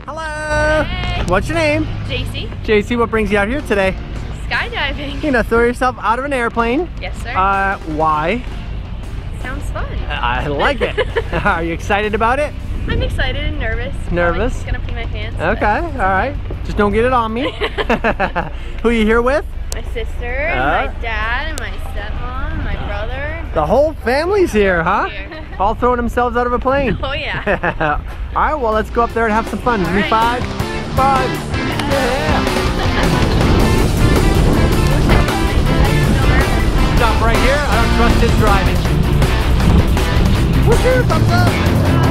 Hello. Hey. What's your name? JC. JC, what brings you out here today? Skydiving. You know, throw yourself out of an airplane. Yes, sir. Why? Sounds fun. I like it. Are you excited about it? I'm excited and nervous. Nervous? Just gonna pee my pants. Okay, all right. Just don't get it on me. Who are you here with? My sister, my dad, my stepmom, my brother. The whole family's here, huh? Here. All throwing themselves out of a plane. Oh yeah. All right, well, let's go up there and have some fun. Give me right. five. Yeah. Stop right here. I don't trust his driving. Woohoo, thumbs up.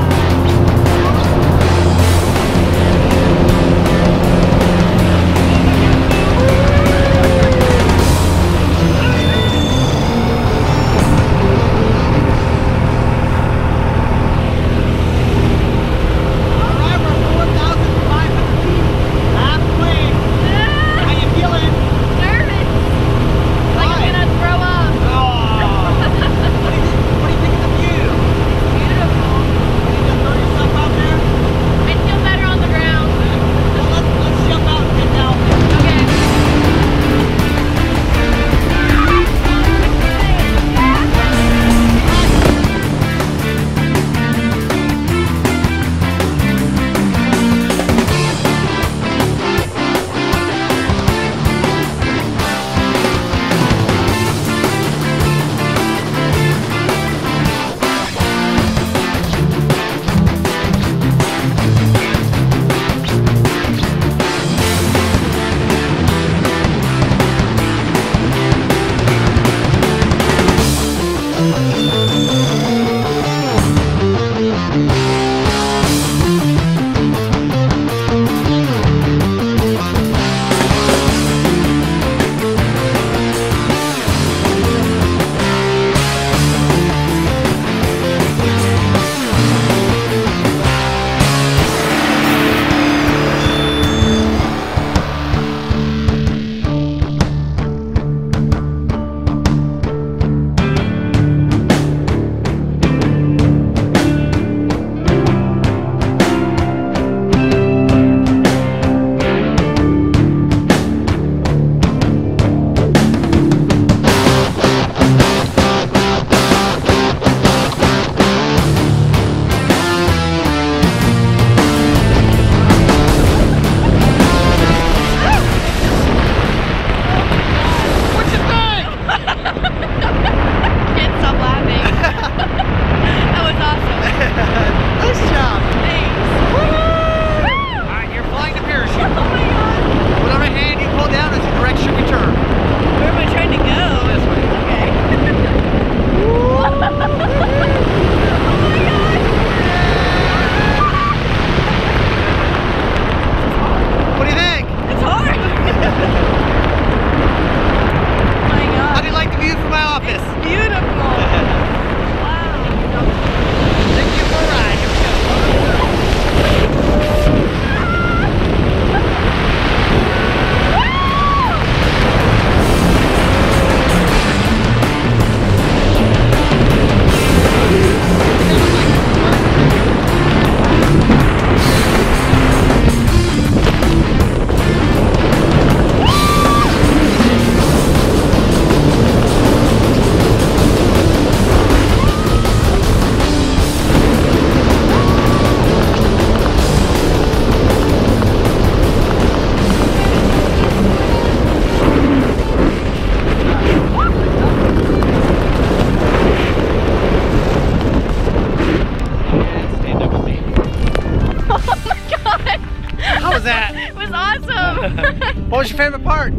What was your favorite part?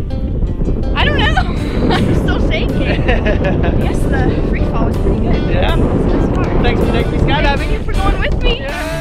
I don't know. I'm still shaking. Yes, the free fall was pretty good. Yeah? That's the best part. Thanks for taking me skydiving. Thank you for going with me. Yeah.